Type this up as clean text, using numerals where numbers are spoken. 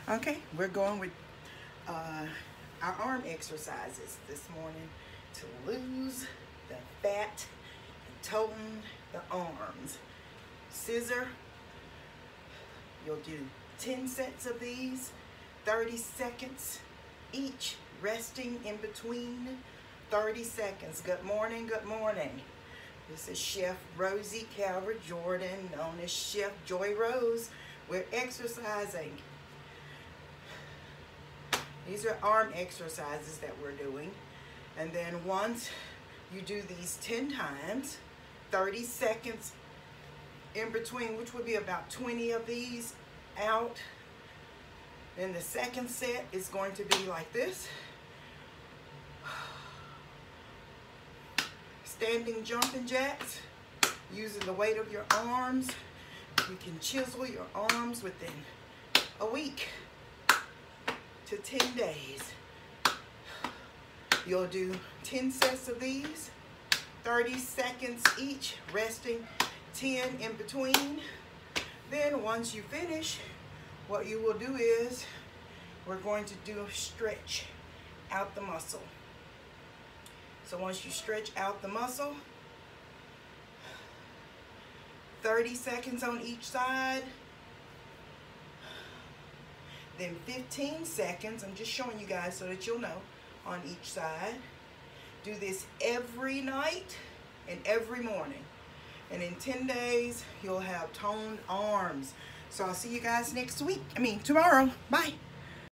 Okay, we're going with our arm exercises this morning to lose the fat and tone the arms. Scissor, you'll do 10 sets of these, 30 seconds each, resting in between 30 seconds. Good morning, good morning. This is Chef Rosie Calvert-Jordan, known as Chef Joy Rose. We're exercising. These are arm exercises that we're doing. And then once you do these 10 times, 30 seconds in between, which would be about 20 of these out. Then the second set is going to be like this. Standing jumping jacks, using the weight of your arms. You can chisel your arms within a week to 10 days. You'll do 10 sets of these, 30 seconds each, resting 10 in between. Then once you finish, what you will do is we're going to do a stretch out the muscle. So once you stretch out the muscle, 30 seconds on each side, then 15 seconds, I'm just showing you guys so that you'll know, on each side. Do this every night and every morning. And in 10 days, you'll have toned arms. So I'll see you guys next week. Tomorrow. Bye.